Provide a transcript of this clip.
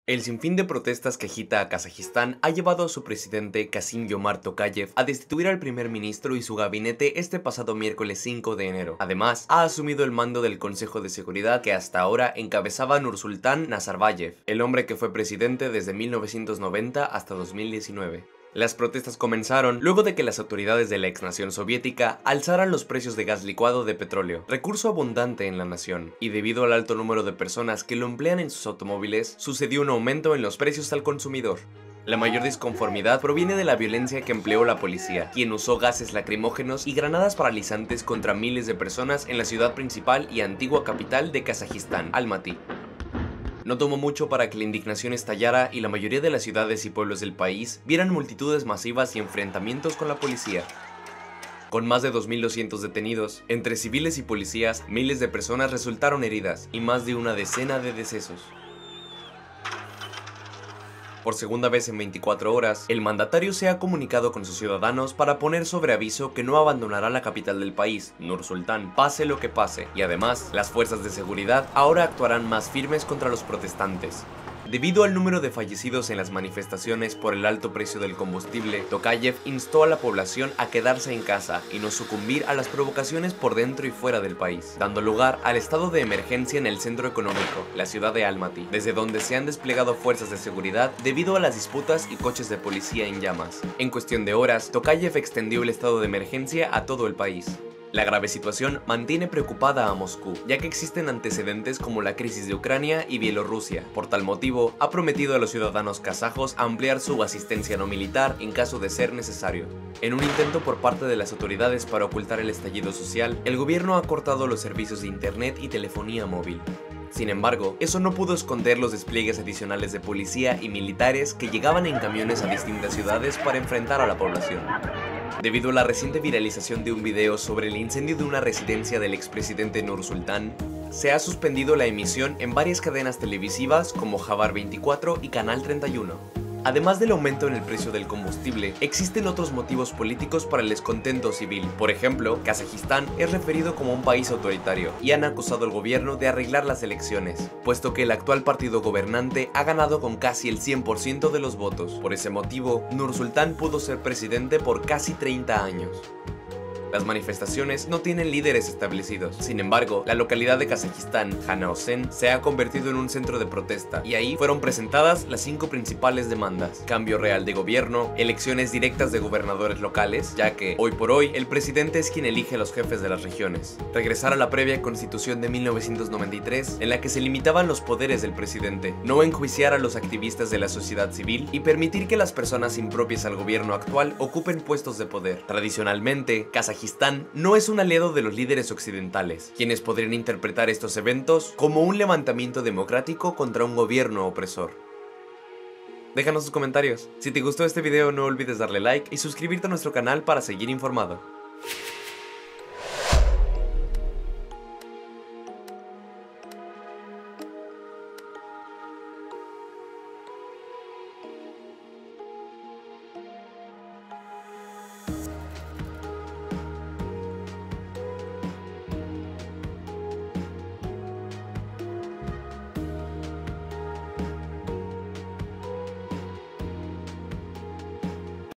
El sinfín de protestas que agita a Kazajistán ha llevado a su presidente Kassym-Jomart Tokayev a destituir al primer ministro y su gabinete este pasado miércoles 5 de enero. Además, ha asumido el mando del Consejo de Seguridad que hasta ahora encabezaba Nursultan Nazarbayev, el hombre que fue presidente desde 1990 hasta 2019. Las protestas comenzaron luego de que las autoridades de la ex nación soviética alzaran los precios de gas licuado de petróleo, recurso abundante en la nación, y debido al alto número de personas que lo emplean en sus automóviles, sucedió un aumento en los precios al consumidor. La mayor disconformidad proviene de la violencia que empleó la policía, quien usó gases lacrimógenos y granadas paralizantes contra miles de personas en la ciudad principal y antigua capital de Kazajistán, Almaty. No tomó mucho para que la indignación estallara y la mayoría de las ciudades y pueblos del país vieran multitudes masivas y enfrentamientos con la policía. Con más de 2.200 detenidos, entre civiles y policías, miles de personas resultaron heridas y más de una decena de decesos. Por segunda vez en 24 horas, el mandatario se ha comunicado con sus ciudadanos para poner sobre aviso que no abandonará la capital del país, Nur-Sultán, pase lo que pase, y además, las fuerzas de seguridad ahora actuarán más firmes contra los protestantes. Debido al número de fallecidos en las manifestaciones por el alto precio del combustible, Tokayev instó a la población a quedarse en casa y no sucumbir a las provocaciones por dentro y fuera del país, dando lugar al estado de emergencia en el centro económico, la ciudad de Almaty, desde donde se han desplegado fuerzas de seguridad debido a las disputas y coches de policía en llamas. En cuestión de horas, Tokayev extendió el estado de emergencia a todo el país. La grave situación mantiene preocupada a Moscú, ya que existen antecedentes como la crisis de Ucrania y Bielorrusia. Por tal motivo, ha prometido a los ciudadanos kazajos ampliar su asistencia no militar en caso de ser necesario. En un intento por parte de las autoridades para ocultar el estallido social, el gobierno ha cortado los servicios de internet y telefonía móvil. Sin embargo, eso no pudo esconder los despliegues adicionales de policía y militares que llegaban en camiones a distintas ciudades para enfrentar a la población. Debido a la reciente viralización de un video sobre el incendio de una residencia del expresidente Nursultán, se ha suspendido la emisión en varias cadenas televisivas como Jabar 24 y Canal 31. Además del aumento en el precio del combustible, existen otros motivos políticos para el descontento civil. Por ejemplo, Kazajistán es referido como un país autoritario y han acusado al gobierno de arreglar las elecciones, puesto que el actual partido gobernante ha ganado con casi el 100% de los votos. Por ese motivo, Nursultán pudo ser presidente por casi 30 años. Las manifestaciones no tienen líderes establecidos. Sin embargo, la localidad de Kazajistán, Janaozen, se ha convertido en un centro de protesta y ahí fueron presentadas las 5 principales demandas: cambio real de gobierno, elecciones directas de gobernadores locales, ya que hoy por hoy el presidente es quien elige a los jefes de las regiones, regresar a la previa constitución de 1993 en la que se limitaban los poderes del presidente, no enjuiciar a los activistas de la sociedad civil y permitir que las personas impropias al gobierno actual ocupen puestos de poder. Tradicionalmente, Kazajistán no es un aliado de los líderes occidentales, quienes podrían interpretar estos eventos como un levantamiento democrático contra un gobierno opresor. Déjanos tus comentarios. Si te gustó este video no olvides darle like y suscribirte a nuestro canal para seguir informado.